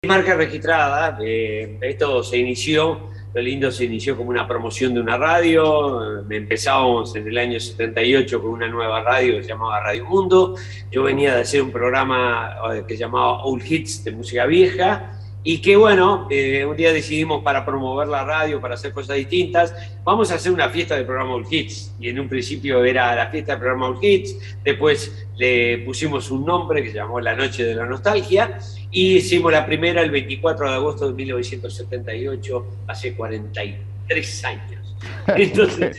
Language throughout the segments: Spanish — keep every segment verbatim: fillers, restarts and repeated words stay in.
Marca registrada, eh, esto se inició, lo lindo se inició como una promoción de una radio, eh, empezábamos en el año setenta y ocho con una nueva radio que se llamaba Radio Mundo, yo venía de hacer un programa eh, que se llamaba Old Hits de música vieja, y que bueno, eh, un día decidimos para promover la radio, para hacer cosas distintas, vamos a hacer una fiesta del programa Old Hits, y en un principio era la fiesta del programa Old Hits, después le pusimos un nombre que se llamó La Noche de la Nostalgia, y hicimos la primera el veinticuatro de agosto de mil novecientos setenta y ocho, hace cuarenta y tres años. Entonces,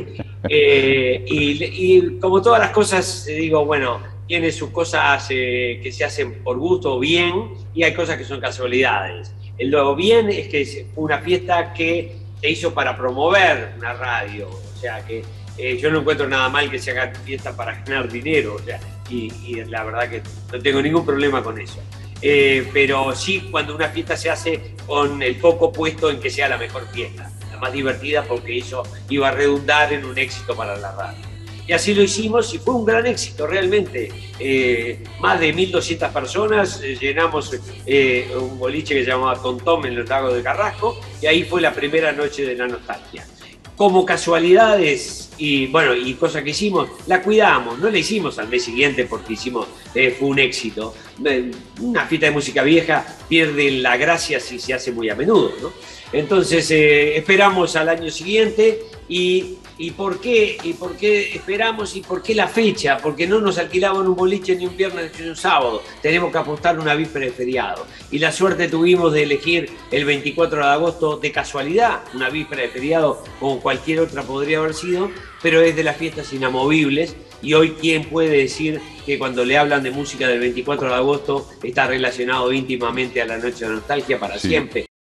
eh, y, y como todas las cosas, digo, bueno, tiene sus cosas eh, que se hacen por gusto o bien, y hay cosas que son casualidades. Lo bien es que fue una fiesta que se hizo para promover una radio, o sea que eh, yo no encuentro nada mal que se haga fiesta para ganar dinero, o sea, y, y la verdad que no tengo ningún problema con eso. Eh, pero sí cuando una fiesta se hace con el foco puesto en que sea la mejor fiesta, la más divertida, porque eso iba a redundar en un éxito para la radio. Y así lo hicimos y fue un gran éxito realmente. Eh, más de mil doscientas personas, eh, llenamos eh, un boliche que se llamaba Tom en los Lagos de Carrasco, y ahí fue la primera noche de la nostalgia. Como casualidades y bueno, y cosas que hicimos, la cuidamos, no la hicimos al mes siguiente porque hicimos, eh, fue un éxito. Eh, una fiesta de música vieja pierde la gracia si se hace muy a menudo, ¿no? Entonces eh, esperamos al año siguiente. Y, y, por qué, ¿Y por qué esperamos y por qué la fecha? Porque no nos alquilaban un boliche ni un viernes ni un sábado, tenemos que apostar una víspera de feriado. Y la suerte tuvimos de elegir el veinticuatro de agosto de casualidad, una víspera de feriado como cualquier otra podría haber sido, pero es de las fiestas inamovibles. Y hoy, ¿quién puede decir que cuando le hablan de música del veinticuatro de agosto está relacionado íntimamente a la Noche de la Nostalgia para sí. siempre?